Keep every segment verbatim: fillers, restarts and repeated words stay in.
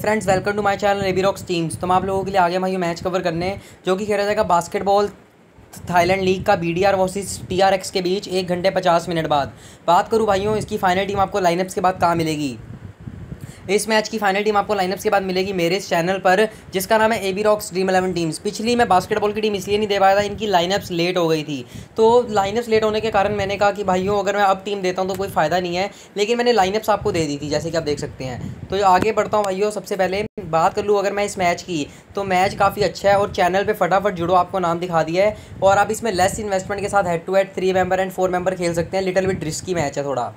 Friends, welcome to my channel AB rocks teams. तो मैं आप लोगों के लिए आगे भाई मैच कवर करने जो कि खेला जाएगा बास्केटबॉल थाईलैंड लीग का बीडीआर वर्सेस टीआरएक्स के बीच एक घंटे पचास मिनट बाद। बात करूं भाइयों, इसकी फाइनल टीम आपको लाइनअप्स के बाद कहाँ मिलेगी। इस मैच की फाइनल टीम आपको लाइनअप्स के बाद मिलेगी मेरे इस चैनल पर, जिसका नाम है AB rocks dream eleven teams. पिछली मैं बास्केटबॉल की टीम इसलिए नहीं दे पाया था, इनकी लाइनअप्स लेट हो गई थी। तो लाइनअप्स लेट होने के कारण मैंने कहा कि भाइयों अगर मैं अब टीम देता हूं तो कोई फ़ायदा नहीं है, लेकिन मैंने लाइनअप्स आपको दे दी थी जैसे कि आप देख सकते हैं। तो आगे बढ़ता हूँ भाइयों। सबसे पहले बात कर लूँ अगर मैं इस मैच की, तो मैच काफ़ी अच्छा है और चैनल पे फटाफट जुड़ो, आपको नाम दिखा दिया है। और आप इसमें लेस इन्वेस्टमेंट के साथ head to head three member and four member खेल सकते हैं। लिटिल बिट रिस्की मैच है थोड़ा।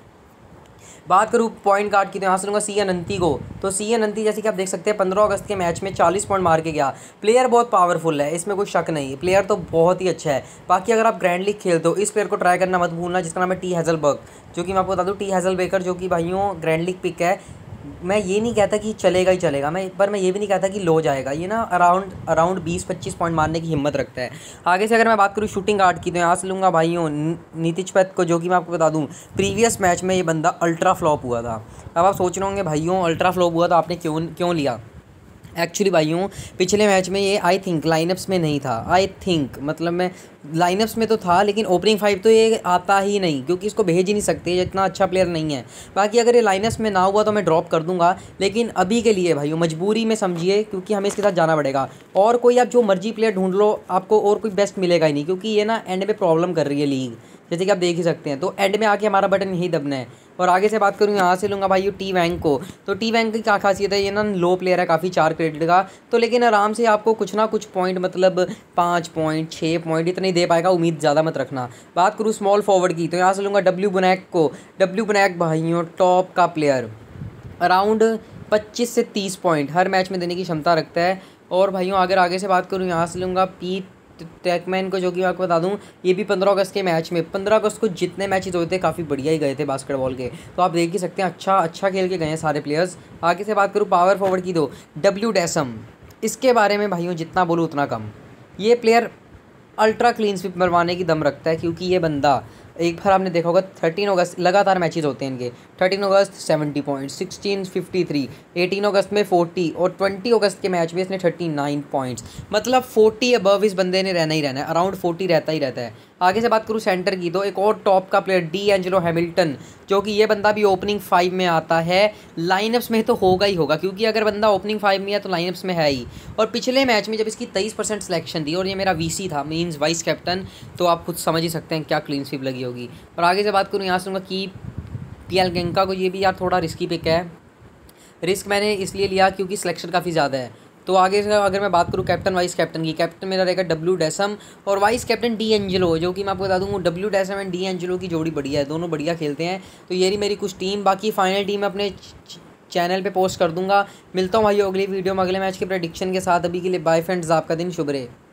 बात करूँ पॉइंट गार्ड की, तो यहाँ से लूँगा सी अनंती को। तो सी अनंती जैसे कि आप देख सकते हैं पंद्रह अगस्त के मैच में चालीस पॉइंट मार के गया। प्लेयर बहुत पावरफुल है, इसमें कोई शक नहीं, प्लेयर तो बहुत ही अच्छा है। बाकी अगर आप ग्रैंड लीग खेलते हो इस प्लेयर को ट्राई करना मत भूलना, जिसका नाम है टी हैजलबर्ग, जो कि मैं आपको बता दूँ टी हैजलबेकर, जो कि भाइयों ग्रैंड लीग पिक है। मैं ये नहीं कहता कि चलेगा ही चलेगा, मैं पर मैं ये भी नहीं कहता कि लो जाएगा। ये ना अराउंड अराउंड बीस पच्चीस पॉइंट मारने की हिम्मत रखता है। आगे से अगर मैं बात करूँ शूटिंग गार्ड की, तो यहाँ से लूँगा भाइयों नीतिश पत को, जो कि मैं आपको बता दूँ प्रीवियस मैच में ये बंदा अल्ट्रा फ्लॉप हुआ था। अब आप सोच रहे होंगे भाइयों अल्ट्रा फ्लॉप हुआ तो आपने क्यों क्यों लिया। एक्चुअली भाइयों पिछले मैच में ये आई थिंक लाइनअप्स में नहीं था। आई थिंक मतलब मैं लाइनअप्स में तो था, लेकिन ओपनिंग फाइव तो ये आता ही नहीं, क्योंकि इसको भेज ही नहीं सकते, ये इतना अच्छा प्लेयर नहीं है। बाकी अगर ये लाइनअप्स में ना हुआ तो मैं ड्रॉप कर दूंगा, लेकिन अभी के लिए भाइयों मजबूरी में समझिए, क्योंकि हमें इसके साथ जाना पड़ेगा। और कोई आप जो मर्जी प्लेयर ढूंढ लो, आपको और कोई बेस्ट मिलेगा ही नहीं, क्योंकि ये ना एंड में प्रॉब्लम कर रही है लीग, जैसे कि आप देख ही सकते हैं। तो एंड में आके हमारा बटन यही दबना है। और आगे से बात करूँ यहाँ से लूँगा भाई टी वैंक को। तो टी वैंक की क्या खासियत है, ये ना लो प्लेयर है काफ़ी, चार क्रेडिट का, तो लेकिन आराम से आपको कुछ ना कुछ पॉइंट मतलब पाँच पॉइंट छः पॉइंट इतने दे पाएगा, उम्मीद ज़्यादा मत रखना। बात करूँ स्मॉल फॉरवर्ड की, तो यहाँ से लूँगा डब्ल्यू बुनैक को। डब्ल्यू बुनैक भाइयों टॉप का प्लेयर, अराउंड पच्चीस से तीस पॉइंट हर मैच में देने की क्षमता रखता है। और भाइयों अगर आगे से बात करूँ यहाँ से लूँगा पीट टैकमैन को, जो कि मैं आपको बता दूं ये भी पंद्रह अगस्त के मैच में, पंद्रह अगस्त को जितने मैचेस हुए थे काफ़ी बढ़िया ही गए थे बास्केटबॉल के, तो आप देख ही सकते हैं अच्छा अच्छा खेल के गए हैं सारे प्लेयर्स। आगे से बात करूं पावर फॉरवर्ड की, तो डब्ल्यू डैसम, इसके बारे में भाइयों जितना बोलूँ उतना कम। ये प्लेयर अल्ट्रा क्लीन स्वीप मरवाने की दम रखता है, क्योंकि ये बंदा एक बार आपने देखा होगा थर्टीन अगस्त लगातार मैचेस होते हैं इनके, थर्टीन अगस्त seventy point, sixteen fifty three, eighteen अगस्त में फोर्टी और ट्वेंटी अगस्त के मैच में इसने थर्टी नाइन पॉइंट्स, मतलब फोर्टी अबव इस बंदे ने रहना ही रहना है, अराउंड फोर्टी रहता ही रहता है। आगे से बात करूँ सेंटर की, तो एक और टॉप का प्लेयर डी एंजेलो हैमिल्टन, जो कि ये बंदा भी ओपनिंग फाइव में आता है। लाइनअप्स में तो होगा ही होगा, क्योंकि अगर बंदा ओपनिंग फाइव में है तो लाइनअप्स में है ही। और पिछले मैच में जब इसकी तेईस परसेंट सिलेक्शन थी और ये मेरा वीसी था, मीन्स वाइस कैप्टन, तो आप खुद समझ ही सकते हैं क्या क्लीन स्वीप लगी होगी। और आगे से बात करूँ यहाँ से कि पीएल गेंका को, ये भी यार थोड़ा रिस्की पिक है। रिस्क मैंने इसलिए लिया क्योंकि सिलेक्शन काफ़ी ज़्यादा है। तो आगे से अगर मैं बात करूँ कैप्टन वाइस कैप्टन की, कैप्टन मेरा रहेगा डब्ल्यू डैसम और वाइस कैप्टन डी एंजेलो, जो कि मैं आपको बता दूँ डब्ल्यू डैसम एंड डी एंजेलो की जोड़ी बढ़िया है, दोनों बढ़िया खेलते हैं। तो ये रही मेरी कुछ टीम, बाकी फाइनल टीम अपने चैनल पे पोस्ट कर दूंगा। मिलता हूँ भाई अगली वीडियो में अगले मैच के प्रेडिक्शन के साथ। अभी के लिए बाय फ्रेंड्स, आपका दिन शुभ रहे।